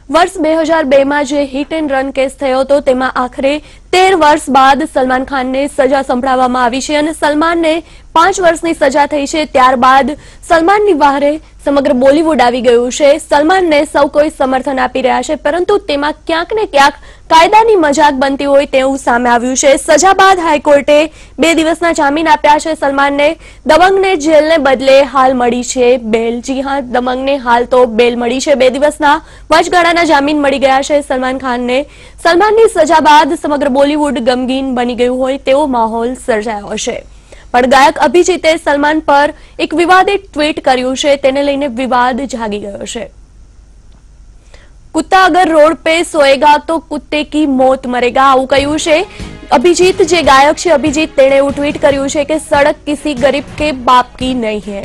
વર્ષ 2002 માં જે હિટ એન્ડ રન કેસ થયો હતો તેમાં આખરે 13 વર્ષ બાદ સલમાન ખાનને સજા સંભળાવવામાં આવી છે અને સલમાનને 5 વર્ષની સજા થઈ છે। ત્યારબાદ સલમાનની વહારે સમગ્ર બોલિવૂડ આવી ગયું છે। સલમાનને સૌ કોઈ સમર્થન આપી રહ્યા છે, પરંતુ તેમાં ક્યાંક ને ક્યાંક કાયદાની મજાક બનતી હોય તેવું સામે આવ્યું છે। સજા બાદ હાઈકોર્ટે 2 દિવસના જામીન આપ્યા છે સલમાનને। દબંગને જેલને બદલે હાલ મળી છે બેલ। જી હા, દબંગને હાલ તો બેલ મળી છે। 2 દિવસના વચગાળાના જામીન મળી ગયા છે સલમાન ખાનને। સલમાનની સજા બાદ સમગ્ર બોલિવૂડ ગમગીન બની ગયું હોય તેવો માહોલ સર્જાયો છે। પણ ગાયક અભિજીતે સલમાન પર એક વિવાદિત ટ્વીટ કર્યું છે, તેને લઈને વિવાદ જાગી ગયો છે। कुत्ता अगर रोड पे सोएगा तो कुत्ते की मौत मरेगा आવું કહ્યું છે અભિજીત, જે ગાયક છે અભિજીત, તેણે એવું ટ્વીટ કર્યું છે કે सड़क किसी गरीब के बाप की नहीं है।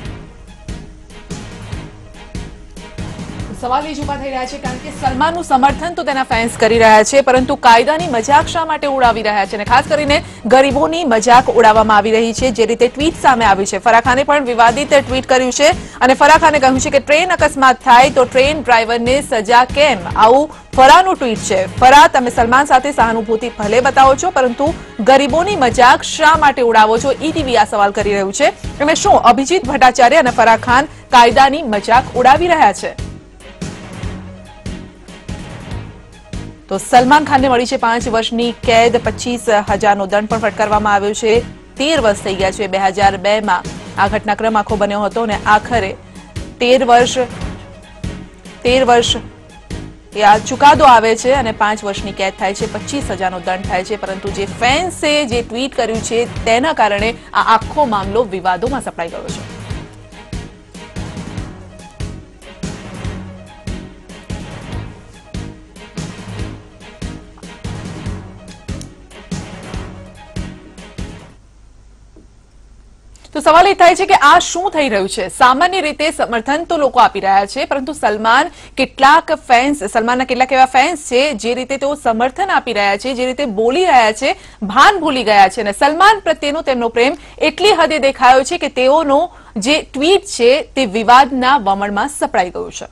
સવાલ એ જ ઉભા થઈ રહ્યા છે કારણ કે સલમાનનું સમર્થન તો તેના ફેન્સ કરી રહ્યા છે, પરંતુ કાયદાની મજાક શા માટે ઉડાવી રહ્યા છે અને ખાસ કરીને ગરીબોની મજાક ઉડાવવામાં આવી રહી છે। જે રીતે ટ્વીટ સામે આવ્યું છે, ફરાહ ખાને પણ વિવાદિત ટ્વીટ કર્યું છે અને ફરાહ ખાને કહ્યું છે કે ટ્રેન અકસ્માત થાય તો ટ્રેન ડ્રાઈવરને સજા કેમ, આવું ફરાહનું ટ્વીટ છે। ફરાહ, તમે સલમાન સાથે સહાનુભૂતિ ભલે બતાવો છો, પરંતુ ગરીબોની મજાક શા માટે ઉડાવો છો, ઈટીવી આ સવાલ કરી રહ્યું છે। અને શું અભિજીત ભટ્ટાચાર્ય અને ફરાહ ખાન કાયદાની મજાક ઉડાવી રહ્યા છે? તો સલમાન ખાનને મળી છે 5 વર્ષની કેદ, 25,000નો દંડ પણ ફટકારવામાં આવ્યો છે। 13 વર્ષ થઈ ગયા છે। 2002 માં આ ઘટનાક્રમ આખો બન્યો હતો અને આખરે 13 વર્ષ આ ચુકાદો આવે છે અને 5 વર્ષની કેદ થાય છે, 25,000નો દંડ થાય છે। પરંતુ જે ફેન્સે જે ટ્વીટ કર્યું છે તેના કારણે આ આખો મામલો વિવાદોમાં સપડાઈ ગયો છે। તો સવાલ એ થાય છે કે આ શું થઈ રહ્યું છે? સામાન્ય રીતે સમર્થન તો લોકો આપી રહ્યા છે, પરંતુ સલમાનના કેટલાક એવા ફેન્સ છે જે રીતે તેઓ સમર્થન આપી રહ્યા છે, જે રીતે બોલી રહ્યા છે, ભાન ભૂલી ગયા છે અને સલમાન પ્રત્યેનો તેમનો પ્રેમ એટલી હદે દેખાયો છે કે તેઓનો જે ટ્વીટ છે તે વિવાદના વમળમાં સપડાઈ ગયું છે।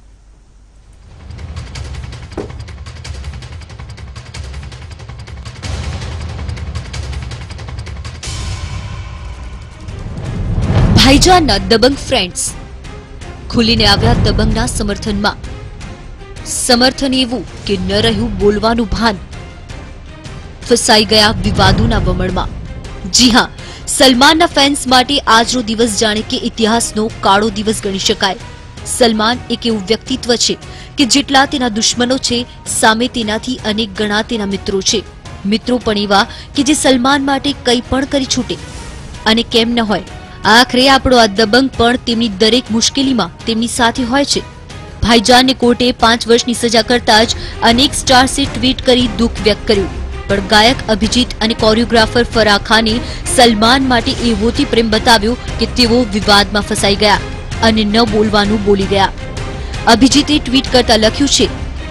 ભાઈજાનના દબંગ ફ્રેન્ડ્સ ખુલીને આવ્યા દબંગના સમર્થનમાં। સમર્થન એવું કે ન રહ્યું બોલવાનું ભાન, ફસાઈ ગયા વિવાદોના વમળમાં। જી હા, સલમાનના ફેન્સ માટે આજનો દિવસ જાણે કે ઇતિહાસનો કાળો દિવસ ગણી શકાય। સલમાન એક એવું વ્યક્તિત્વ છે કે જેટલા તેના દુશ્મનો છે, સામે તેનાથી અનેક ગણા તેના મિત્રો છે। મિત્રો પણ એવા કે જે સલમાન માટે કંઈ પણ કરી છૂટે, અને કેમ ન હોય, આખરે આપણો આ દબંગ પણ તેમની દરેક મુશ્કેલીમાં તેમની સાથે હોય છે। ભાઈજાનને કોર્ટે 5 વર્ષની સજા કરતા જ અનેક સ્ટાર્સે ટ્વીટ કરી દુઃખ વ્યક્ત કર્યું, પણ ગાયક અભિજીત અને કોરિયોગ્રાફર ફરાહ ખાને સલમાન માટે એવોથી પ્રેમ બતાવ્યો કે તેઓ વિવાદમાં ફસાઈ ગયા અને ન બોલવાનું બોલી ગયા। અભિજીતે ટ્વીટ કરતા લખ્યું છે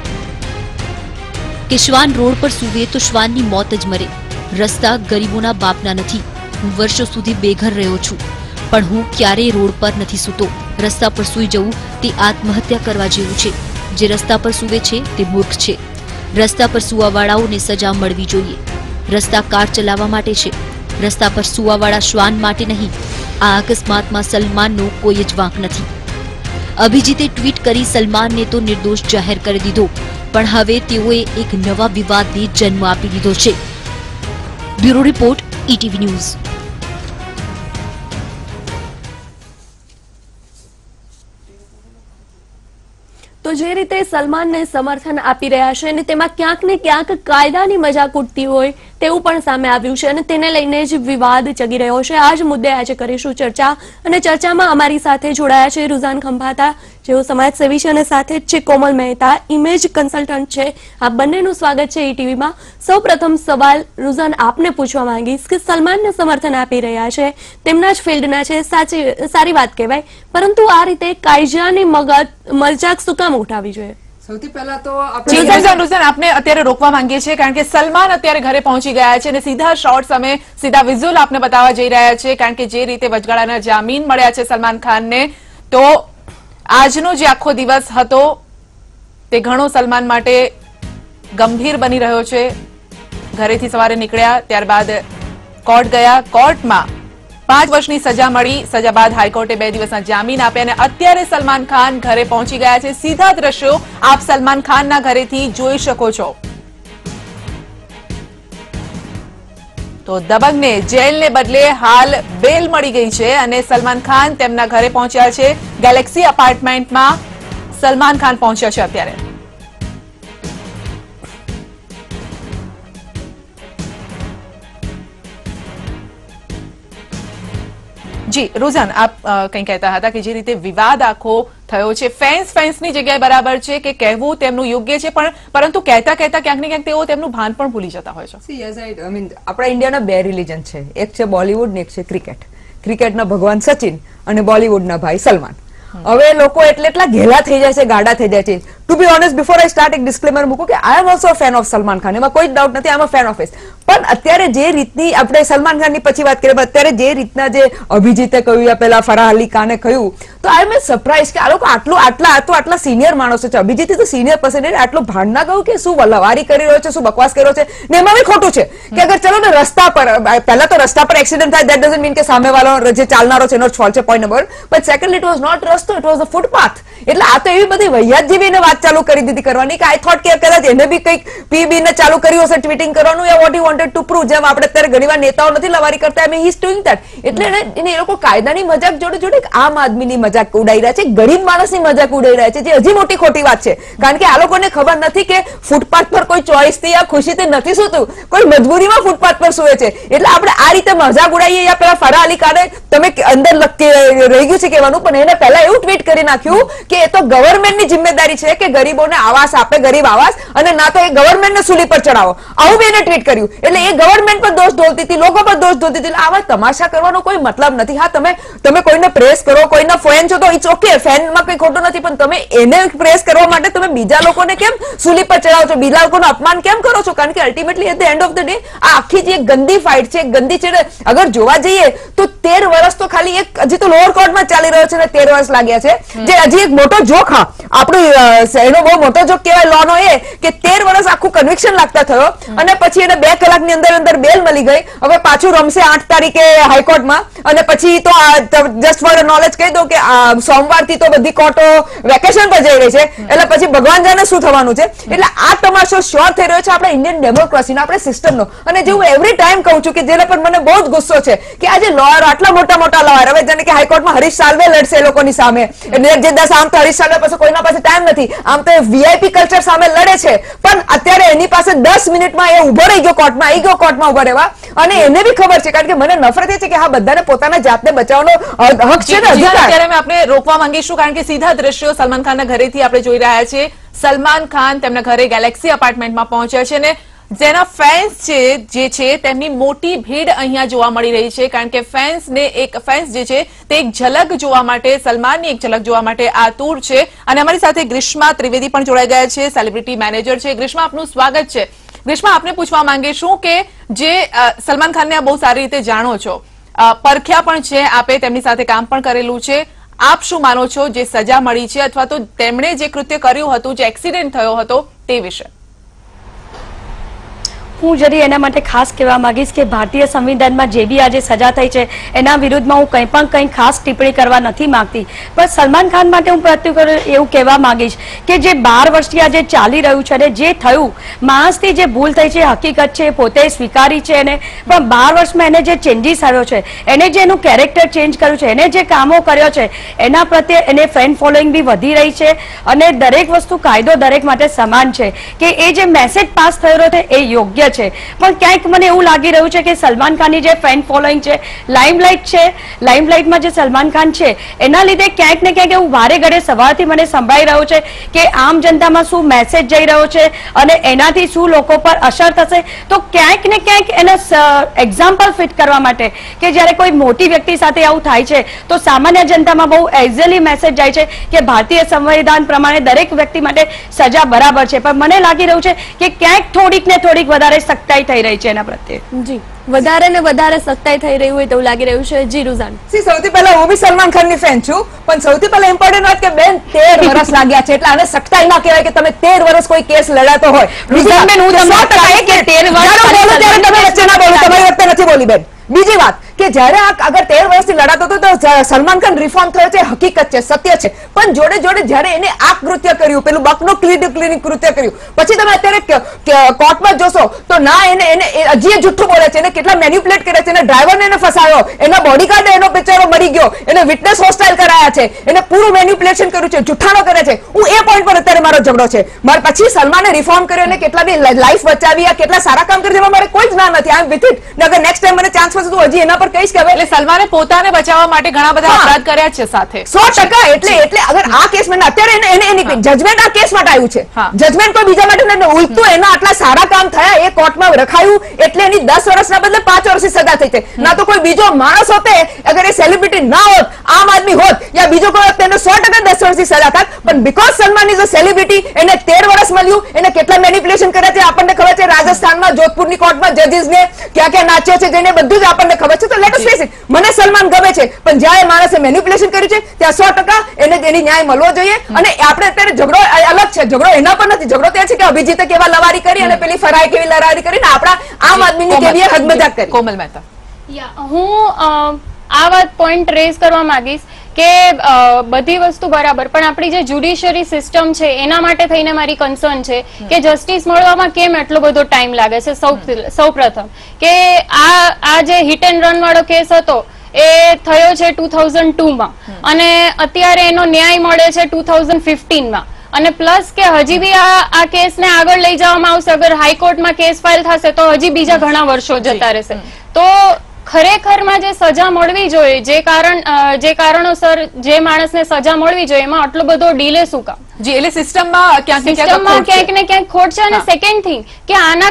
કે શ્વાન રોડ પર સૂવે તો શ્વાનની મોત જ મરે। રસ્તા ગરીબોના બાપના નથી। હું વર્ષો સુધી બેઘર રહ્યો છું, પણ હું ક્યારેય રોડ પર નથી સૂતો। રસ્તા પર સૂઈ જવું તે આત્મહત્યા કરવા જેવું છે। જે રસ્તા પર સૂવે છે તે મૂર્ખ છે। રસ્તા પર સૂવાવાળાઓને સજા મળવી જોઈએ। રસ્તા કાર ચલાવવા માટે છે, રસ્તા પર સૂવાવાળા શ્વાન માટે નહીં। આ અકસ્માતમાં સલમાનનો કોઈ જ વાંક નથી। અભિજીતે ટ્વીટ કરી સલમાનને તો નિર્દોષ જાહેર કરી દીધો, પણ હવે તેઓએ એક નવા વિવાદને જન્મ આપી દીધો છે। Bureau report, ETV news. તો જે રીતે સલમાનને સમર્થન આપી રહ્યા છે અને તેમાં ક્યાંક ને ક્યાંક કાયદાની મજાક ઉડતી હોય તેવું પણ સામે આવ્યું છે અને તેને લઈને જ વિવાદ ચગી રહ્યો છે। આ જ મુદ્દે આજે કરીશું ચર્ચા અને ચર્ચામાં અમારી સાથે જોડાયા છે રુઝાન ખંભાતા, જેઓ સમાજસેવી છે, અને સાથે જ છે કોમલ મહેતા, ઇમેજ કન્સલ્ટન્ટ છે। આ બંનેનું સ્વાગત છે ઈટીવીમાં। સૌપ્રથમ સવાલ રુઝાન આપને પૂછવા માંગીશ કે સલમાનને સમર્થન આપી રહ્યા છે, તેમના જ ફિલ્ડના છે, સારી વાત કહેવાય, પરંતુ આ રીતે કાયદાની મજાક શું કામ ઉઠાવી જોઈએ? સૌથી પહેલા તો આપણે અત્યારે રોકવા માંગીએ છીએ કારણ કે સલમાન અત્યારે ઘરે પહોંચી ગયા છે અને સીધા શોર્ટ્સ અમે સીધા વિઝ્યુઅલ આપને બતાવવા જઈ રહ્યા છે, કારણ કે જે રીતે વચગાળાના જામીન મળ્યા છે સલમાન ખાનને, તો આજનો જે આખો દિવસ હતો તે ઘણો સલમાન માટે ગંભીર બની રહ્યો છે. ઘરેથી સવારે નીકળ્યા, ત્યારબાદ કોર્ટ ગયા. કોર્ટમાં 5 વર્ષની સજા મળી. સજા બાદ હાઈકોર્ટે 2 દિવસના જામીન આપ્યા અને અત્યારે સલમાન ખાન ઘરે પહોંચી ગયા છે. સીધા દ્રશ્યો આપ સલમાન ખાનના ઘરેથી જોઈ શકો છો. તો દબંગને જેલને બદલે હાલ બેલ મળી ગઈ છે અને સલમાન ખાન તેમના ઘરે પહોંચ્યા છે. ગેલેક્સી અપાર્ટમેન્ટમાં સલમાન ખાન પહોંચ્યા છે અત્યારે. જી રોઝાન, આપ કંઈ કહેતા હતા કે જે રીતે વિવાદ આખો થયો છે, ફેન્સની જગ્યાએ બરાબર છે કે કહેવું તેમનું યોગ્ય છે, પરંતુ કહેતા ક્યાંક ને ક્યાંક તેઓ તેમનું ભાન પણ ભૂલી જતા હોય છે. આપણા ઇન્ડિયાના 2 રિલીજન છે, એક છે બોલિવૂડ ને એક છે ક્રિકેટ. ક્રિકેટના ભગવાન સચિન અને બોલિવૂડના ભાઈ સલમાન. હવે લોકો એટલા ઘેલા થઈ જાય છે, ગાડા થઈ જાય છે. To be honest, before I start એક ડિસ્ક્લેમર મૂકું કે I am also fan of Salman Khan, એમાં કોઈ ડાઉટ નથી. I am a fan of his. પણ અત્યારે જે રીતની આપણે સલમાન ખાનની પછી વાત કરીએ, અત્યારે જે રીતના જે અભિજીતે કહ્યું, પેલા ફરાહ અલી ખાને કહ્યું, તો આઈ એમ સરપ્રાઈઝ કે આ લોકો આટલા સિનિયર માણસો છે. અભિજીત તો સિનિયર પર્સન, આટલું ભાંડના કહ્યું કે શું લવારી કરી રહ્યો છે, શું બકવાસ કર્યો છે. ને એમાં બી ખોટું છે કે અગર ચલો ને રસ્તા પર, પહેલા તો રસ્તા પર એક્સિડન્ટ થાય, દેટ ડઝન્ટ મીન કે સામેવાળો જે ચાલનારો છે એનો જ ફોલ્ટ છે, point number. But secondly it was not રસ્તો, ઇટ વોઝ અ ફૂટપાથ. એટલે આ તો એવી બધી વૈયાત જેવી એને વાત ચાલુ કરી દીધી કરવાની કે આઈ થોટ કે કદાચ એને બી કંઈક પીબી ને ચાલુ કર્યું હશે ટ્વીટિંગ કરવાનું, યા what he wanted to prove. જેમ આપણે અત્યારે ઘણીવાર નેતાઓ નથી લવારી કરતા, એમ હી ઇઝ ડુઇંગ ધેટ. એટલે એને એ લોકો કાયદાની મજાક જોડે જોડે આમ આદમીની મજાક ઉડાઈ રહ્યા છે, ગરીબ માણસની મજાક ઉડાઈ રહ્યા છે, જે હજી મોટી ખોટી વાત છે. કારણ કે આ લોકોને ખબર નથી કે ફૂટપાથ પર કોઈ ચોઈસ થી યા ખુશીથી નથી સૂતું, કોઈ મજબૂરીમાં ફૂટપાથ પર સૂવે છે. એટલે આપણે આ રીતે મજાક ઉડાઈએ. યા પેલા ફરાહ અલી ખાને તમે અંદર રહી ગયું છે કહેવાનું, પણ એને પહેલા એવું ટ્વીટ કરી નાખ્યું કે એ તો ગવર્મેન્ટની જિમ્મેદારી છે કે ગરીબોને આવાસ આપે, ગરીબ આવાસ, અને ના તો એ ગવર્મેન્ટને સૂલી પર ચડાવો. આવું બી એને ટ્વીટ કર્યું. એટલે એ ગવર્મેન્ટ પર દોષ ઢોલતી હતી, લોકો પર દોષ ઢોલતી હતી. આવા તમાશા કરવાનો કોઈ મતલબ નથી. હા, તમે કોઈને પ્રેસ કરો, કોઈના ફેન છો તો ઇટ્સ ઓકે, ફેનમાં કઈ ખોટું નથી, પણ તમે એને પ્રેસ કરવા માટે તમે બીજા લોકોને કેમ સૂલી પર ચડાવો છો, બીજા લોકોનું અપમાન કેમ કરો છો? કારણ કે ultimately at the end of the day આ આખી જે ગંદી ફાઇટ છે, ગંદી છે. અગર જોવા જઈએ તો 13 વર્ષ તો ખાલી એક હજી તો લોઅર કોર્ટમાં ચાલી રહ્યો છે ને 13 વર્ષ લાગ્યા છે, જે હજી એક મોટો જોક. હા, આપણું એનો બહુ મોટો જોક કહેવાય લોનો એ કે 13 વર્ષ આખું કન્વિક્શન લાગતા થયો અને પછી એને 2 કલાકની અંદર બેલ મળી ગઈ. હવે પાછું રમશે 8 તારીખે હાઈકોર્ટમાં, અને પછી તો જસ્ટ ફોર નોલેજ કહી દઉં કે સોમવારથી તો બધી કોર્ટો વેકેશન પર જઈ રહી છે. એટલે પછી ભગવાન જાણે શું થવાનું છે. એટલે આ તમાશો શ્યોર થઈ રહ્યો છે આપણા ઇન્ડિયન ડેમોક્રેસીનો, આપણા સિસ્ટમનો. અને જે હું એવરી ટાઈમ કહું છું કે જેને પર મને બહુ જ ગુસ્સો છે કે આજે લોયર, આટલા મોટા લોયર, હવે જેને કે હાઈકોર્ટમાં હરીશ સાલ્વે લડશે એ લોકોની સામે, જે 10 આમ તો હરીશ સાલ્વે પાસે કોઈના પાસે ટાઈમ નથી, આમ તો વીઆઈપી કલ્ચર સામે લડે છે. પણ અત્યારે એની પાસે 10 મિનિટમાં એ ઉભો રહી ગયો કોર્ટમાં, આવી ગયો કોર્ટમાં ઉભો રહેવા. અને એને બી ખબર છે, કારણ કે મને નફરત એ છે કે હા, બધાને પોતાના જાતને બચાવવાનો હક છે ને અધિકાર. અત્યારે આપણે રોકવા માંગીશું કારણ કે સીધા દ્રશ્યો સલમાન ખાનના ઘરેથી આપણે જોઈ રહ્યા છીએ. સલમાન ખાન તેમના ઘરે ગેલેક્સી અપાર્ટમેન્ટમાં પહોંચ્યા છે અને જેના ફેન્સ છે તેમની મોટી ભીડ અહીંયા જોવા મળી રહી છે. કારણ કે ફેન્સ જે છે તે એક ઝલક જોવા માટે, સલમાનની એક ઝલક જોવા માટે આતુર છે. અને અમારી સાથે ગ્રીષ્મા ત્રિવેદી પણ જોડાઈ ગયા છે, સેલિબ્રિટી મેનેજર છે. ગ્રીષ્મા, આપનું સ્વાગત છે. ગ્રીષ્મા, આપને પૂછવા માંગીશું કે જે સલમાન ખાનને બહુ સારી રીતે જાણો છો, પરખ્યા પણ છે, આપે તેમની સાથે કામ પણ કરેલું છે, આપ શું માનો છો જે સજા મળી છે અથવા તો તેમણે જે કૃત્ય કર્યું હતું, જે એક્સિડન્ટ થયો હતો તે વિશે? હું જરી એના માટે ખાસ કહેવા માંગીશ કે ભારતીય સંવિધાનમાં જે બી આજે સજા થઈ છે એના વિરુદ્ધમાં હું કંઈ ખાસ ટિપ્પણી કરવા નથી માંગતી. પણ સલમાન ખાન માટે હું પ્રત્યુત્તર એવું કહેવા માંગીશ કે જે 12 વર્ષથી આજે ચાલી રહ્યું છે અને જે થયું, માણસથી જે ભૂલ થઈ છે હકીકત છે, પોતે સ્વીકારી છે એને. પણ 12 વર્ષમાં એને જે ચેન્જીસ આવ્યો છે, એને જે એનું કેરેક્ટર ચેન્જ કર્યું છે, એને જે કામો કર્યો છે, એના પ્રત્યે એને ફેન ફોલોઈંગ બી વધી રહી છે. અને દરેક વસ્તુ, કાયદો દરેક માટે સમાન છે કે એ જે મેસેજ પાસ થયેલો છે એ યોગ્ય છે. પણ ક્યાંક મને એવું લાગી રહ્યું છે કે સલમાન ખાનની જે ફેન ફોલોઈંગ છે, લાઇમલાઇટ છે, લાઇમલાઇટમાં જે સલમાન ખાન છે એના લીધે ક્યાંક ને ક્યાંક એવું વારે ઘડે સવારથી મને સંભળાઈ રહ્યું છે કે આમ જનતામાં શું મેસેજ જઈ રહ્યો છે અને એનાથી શું લોકો પર અસર થશે. તો ક્યાંક ને ક્યાંક એને એક્ઝામ્પલ ફિટ કરવા માટે કે જ્યારે કોઈ મોટી વ્યક્તિ સાથે આવું થાય છે તો સામાન્ય જનતામાં બહુ એઝલી મેસેજ જાય છે કે ભારતીય સંવિધાન પ્રમાણે દરેક વ્યક્તિ માટે સજા બરાબર છે. પણ મને લાગી રહ્યું છે કે ક્યાંક થોડીક ને થોડીક વધારે સખ્તાઈ થઈ રહી છે એના પ્રત્યે. જી વધારે ને વધારે સખ્તાઈ થઈ રહી હોય તેવું લાગી રહ્યું છે. જી રૂઝાન. સૌથી પહેલા હું બી સલમાન ખાન ની ફેન છું, પણ સૌથી પહેલા ઇમ્પોર્ટન્ટ વાત કે બેન 13 વર્ષ લાગ્યા છે, એટલે આને સખ્તાઈ ના કહેવાય કે તમે 13 વર્ષ કોઈ કેસ લડાતો હોય. રૂઝાનબેન, હું તમને 13 વર્ષ તમે વચ્ચે ના બોલો, તમારી વખતે નથી બોલી બેન. બીજી વાત કે જ્યારે અગર 13 વર્ષથી લડાતો હતો તો સલમાન ખાન રિફોર્મ થયો છે, હકીકત છે, સત્ય છે, પણ જોડે જોડે જ્યારે એને આ કૃત્ય કર્યું, પેલું બકનો ક્લિનિક કૃત્ય કર્યું, પછી તમે અત્યારે કોર્ટમાં જોશો તો ના એને હજી જુઠ્ઠું બોલે છે, એને કેટલા મેન્યુપ્યુલેટ કરે છે, એને ડ્રાઈવરને એને ફસાયો, એના બોડીગાર્ડ એનો બિચારો મરી ગયો, એને વિટનેસ હોસ્ટાઇલ કરાયા છે, એને પૂરું મેન્યુપ્યુલેશન કર્યું છે, જુઠ્ઠાણો કરે છે. હું એ પોઈન્ટ પર અત્યારે મારો ઝઘડો છે. પછી સલમાને રિફોર્મ કર્યો અને કેટલા બી લાઈફ બચાવી, કેટલા સારા કામ કર્યા, મારે કોઈ જ ના નથી. I am with it. અગર નેક્સ્ટ ટાઈમ મને ચાન્સ મળશે તો હજી એના પર કહીશ કે હવે એટલે સલમાને પોતાને બચાવવા માટે ઘણા બધા અપરાધ કર્યા છે સાથે 100%. એટલે અગર આ કેસમાં અત્યારે એની જજમેન્ટ આ કેસ માટે આવ્યું છે, જજમેન્ટ કોઈ બીજા માટે નથી. ઉલટું એના આટલા સારા કામ થયા, એ કોર્ટમાં રખાયું, એટલે એની 10 વર્ષના બદલે 5 વર્ષની સજા થઈ છે. ના તો કોઈ બીજો માણસ હોતે, અગર એ સેલિબ્રિટી ના હોત, આમ આદમી હોત યા બીજો કોઈ હોત, તેને 100% 10 વર્ષની સજા થાત. પણ because Salman is a celebrity, એને 13 વર્ષ મળ્યું, એને કેટલા મેનિપ્યુલેશન કર્યા છે આપણને ખબર છે. રાજસ્થાનમાં જોધપુરની કોર્ટમાં જજીસને ક્યાં ક્યાં નાચ્યો છે, જેને બધું જ આપણને ખબર છે. તો લેટ અસ ફેસ ઇટ, મને સલમાન ગમે છે, પણ જ્યારે માણસે મેનિપ્યુલેશન કર્યું છે ત્યાં 100% એને તેની ન્યાય મળવો જોઈએ. અને આપણે અત્યારે ઝઘડો અલગ છે, ઝઘડો એના પર નથી, ઝઘડો તે છે કે અભિજીતે કેવા લવારી કરી અને પેલી ફરાઈ કેવી લવારી કરી ને આપણા આમ આદમીની કેવી હદ મજાક કરી. કોમલ મહેતા. હું આ વાત પોઈન્ટ રેઝ કરવા માંગીશ કે બધી વસ્તુ બરાબર, પણ આપણી જે જ્યુડિશિયરી સિસ્ટમ છે એના માટે થઈને મારી કન્સર્ન છે કે જસ્ટિસ મળવામાં કેમ એટલો બધો ટાઈમ લાગે છે. સૌ પ્રથમ કે આ જે હિટ એન્ડ રન વાળો કેસ હતો એ થયો છે 2002માં અને અત્યારે એનો ન્યાય મળે છે 2015માં. અને પ્લસ કે હજી બી આ કેસને આગળ લઈ જવામાં આવશે, અગર હાઈકોર્ટમાં કેસ ફાઇલ થશે તો હજી બીજા ઘણા વર્ષો જતા રહેશે. તો ખરેખરમાં જે સજા મળવી જોઈએ, જે કારણોસર જે માણસને સજા મળવી જોઈએ, એમાં આટલો બધો ડીલે શું કામ? જી, એટલે સિસ્ટમમાં ક્યાંક ને ક્યાંક ખોટ છે. અને સેકન્ડ થિંગ કે આના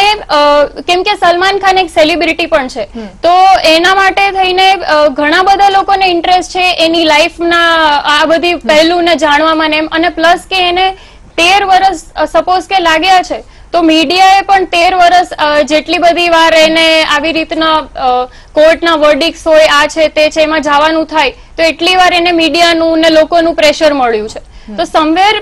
કારણે કેમ કે સલમાન ખાન એક સેલિબ્રિટી પણ છે, તો એના માટે થઈને ઘણા બધા લોકોને ઇન્ટરેસ્ટ છે એની લાઈફના આ બધી પહેલુંને જાણવામાં ને એમ. અને પ્લસ કે એને 13 વર્ષ સપોઝ કે લાગ્યા છે, તો મીડિયાએ પણ 13 વર્ષ જેટલી બધી વાર એને આવી રીતના કોર્ટના વર્ડિક્સ હોય, આ છે તે છે, એમાં જવાનું થાય તો એટલી વાર એને મીડિયાનું ને લોકોનું પ્રેશર મળ્યું છે. તો સમવેર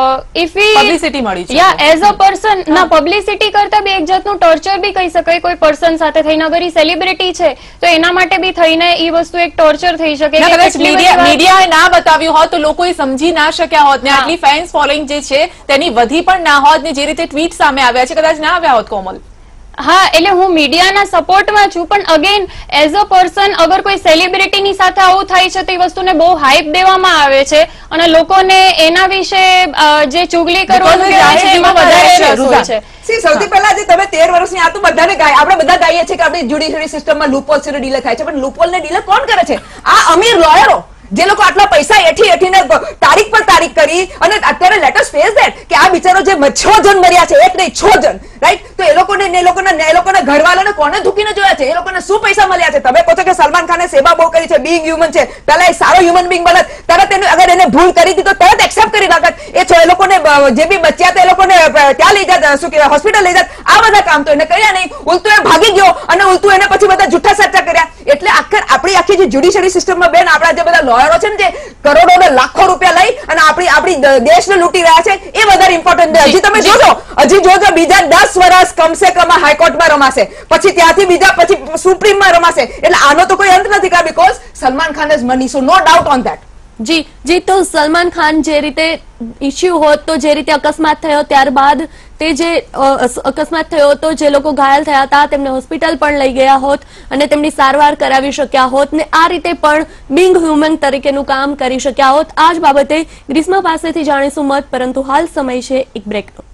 ઇફ પબ્લિસિટી મળી છે, યા એઝ અ પર્સન ના પબ્લિસિટી કરતા બી એક જાતનું ટોર્ચર બી કહી શકાય કોઈ પર્સન સાથે થઈને. અગર એ સેલિબ્રિટી છે તો એના માટે બી થઈને એ વસ્તુ એક ટોર્ચર થઈ શકે. મીડિયાએ ના બતાવ્યું હોત તો લોકો સમજી ના શક્યા હોત ને આટલી ફેન્સ ફોલોઈંગ જે છે તેની વધી પણ ના હોત ને જે રીતે ટ્વીટ સામે આવ્યા છે કદાચ ના આવ્યા હોત. કોમલ, હા, એટલે હું મીડિયાના સપોર્ટમાં છું, પણ અગેન એઝ અ પર્સન અગર કોઈ સેલિબ્રિટીની સાથે આવું થાય છે તો એ વસ્તુને બહુ હાઈપ દેવામાં આવે છે અને લોકોને એના વિશે જે ચુગલી કરવાનું કહેવાય છે એમાં વધારે રસ હોય છે. સૌથી પહેલા જે તમે 13 વર્ષની આ તો બધાને આપણે બધા ગાઈએ છીએ કે આપણી જ્યુડિશિયરી સિસ્ટમમાં લૂપહોલ્સ ને ડીલે થાય છે, પણ લૂપહોલ ને ડીલે કોણ કરે છે? આ અમીર લોયરો જે લોકો આટલા પૈસા એઠીને તારીખ પર તારીખ કરી. અને અત્યારે લેટ અસ ફેસ ધેટ કે આ બિચારો જે 6 જણ મર્યા છે, એક નહીં 6 જણ, રાઈટ? તો એ લોકોના ઘરવાળાને કોને ધૂકીને જોયા છે? એ લોકોને શું પૈસા મળ્યા છે? તમે કહો છો કે સલમાન ખાને સેવા બહુ કરી છે, બીંગ હ્યુમન છે, પહેલા એ સારો હ્યુમન બીંગ બનત, તરત અગર એને ભૂલ કરી હતી તો તરત એક્સેપ્ટ કરી નાખત. એ લોકોને જે બી બચ્યા હતા એ લોકોને ત્યાં લઈ જાત, શું કહેવાય, હોસ્પિટલ લઈ જાત. આ બધા કામ તો એને કર્યા નહીં, ઉલટું એ ભાગી ગયો અને ઉલટું એને પછી બધા જુઠ્ઠા સાચા કર્યા. એટલે આપણી આખી જે જ્યુડિશિયરી સિસ્ટમમાં બેન આપણા જે બધા લોયરો છે ને જે કરોડો ને લાખો રૂપિયા લઈ અને આપણી દેશને લૂંટી રહ્યા છે એ વધારે ઇમ્પોર્ટન્ટ છે. હજી તમે જોજો બીજા 10 વર્ષ કમસે કમ હાઈકોર્ટમાં રમાશે, પછી ત્યાંથી બીજા પછી સુપ્રીમમાં રમાશે. એટલે આનો તો કોઈ અંત નથી કા, because Salman Khan is money, so no doubt on that. જી, તો સલમાન ખાન જે રીતે ઇશ્યુ હોત તો જે રીતે અકસ્માત થયો ત્યારબાદ તે જે અકસ્માત થયો હતો, જે લોકો ઘાયલ થયા હતા તેમને હોસ્પિટલ પણ લઈ ગયા હોત અને તેમની સારવાર કરાવી શક્યા હોત ને આ રીતે પણ બિંગ હ્યુમન તરીકેનું કામ કરી શક્યા હોત. આ જ બાબતે ગ્રીષ્મા પાસેથી જાણીશું મત, પરંતુ હાલ સમય છે એક બ્રેકનો.